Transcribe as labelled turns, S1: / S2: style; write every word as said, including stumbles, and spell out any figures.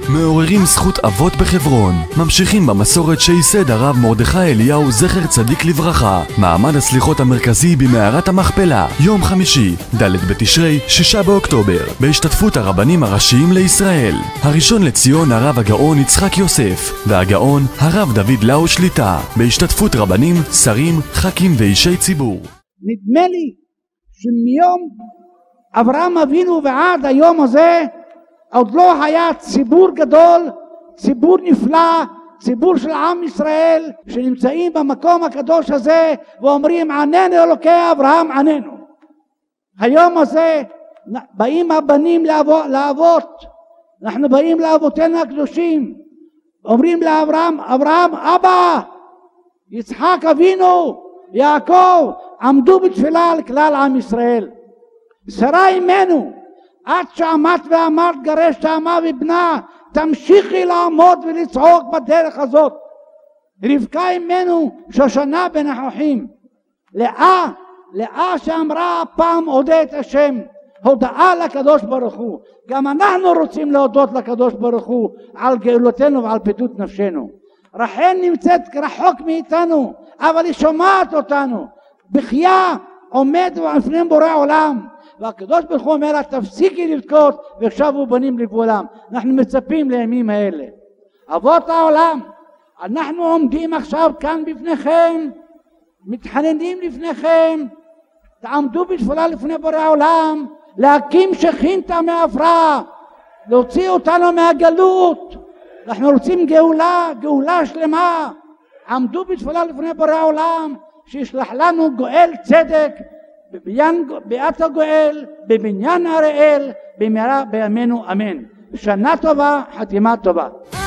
S1: מעוררים זכות אבות בחברון, ממשיכים במסורת שייסד הרב מרדכי אליהו זכר צדיק לברכה. מעמד הסליחות המרכזי במערת המכפלה, יום חמישי, ד' בתשרי, שישה באוקטובר, בהשתתפות הרבנים הראשיים לישראל. הראשון לציון הרב הגאון יצחק יוסף, והגאון הרב דוד לאו שליטה, בהשתתפות רבנים, שרים, ח"כים ואישי ציבור.
S2: נדמה לי שמיום אברהם אבינו ועד היום הזה עוד לא היה ציבור גדול, ציבור נפלא, ציבור של עם ישראל שנמצאים במקום הקדוש הזה ואומרים עננו אלוקי אברהם עננו. היום הזה באים הבנים לאבות, אנחנו באים לאבותינו הקדושים, אומרים לאברהם, אברהם אבא, יצחק אבינו, יעקב, עמדו בתפילה לכלל עם ישראל. שרה אימנו, את שעמדת ואמרת גרש תאמה ובנה, תמשיכי לעמוד ולצעוק בדרך הזאת. רבקה אימנו, שושנה בן החכים, לאה, לאה שאמרה פעם אודה את השם, הודאה לקדוש ברוך הוא. גם אנחנו רוצים להודות לקדוש ברוך הוא על גאולתנו ועל פדיון נפשנו. רחל נמצאת רחוק מאיתנו, אבל היא שומעת אותנו. בחייה עומד לפני בורא עולם, והקדוש ברוך הוא אומר לה תפסיקי לבכות ושבו בנים לגבולם. אנחנו מצפים לימים האלה. אבות העולם, אנחנו עומדים עכשיו כאן בפניכם, מתחננים לפניכם, תעמדו בתפילה לפני בורא עולם, להקים שכינתא מעפרה, להוציא אותנו מהגלות. אנחנו רוצים גאולה, גאולה שלמה. עמדו בתפילה לפני בורא עולם שישלח לנו גואל צדק בעת הגואל, בבניין הראל, במהרה בימינו אמן. שנה טובה, חתימה טובה.